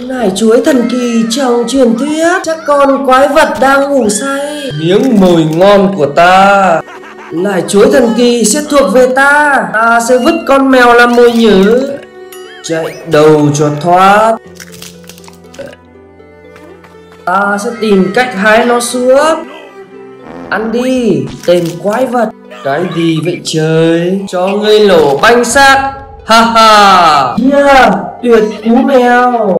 Nải chuối thần kỳ trong truyền thuyết, chắc con quái vật đang ngủ say. Miếng mồi ngon của ta. Nải chuối thần kỳ sẽ thuộc về ta. Ta sẽ vứt con mèo làm mồi nhử. Chạy đầu cho thoát. Ta sẽ tìm cách hái nó xuống. Ăn đi, tên quái vật. Cái gì vậy trời? Cho ngươi lổ banh xác. Ha ha. Yeah, tuyệt cú mèo.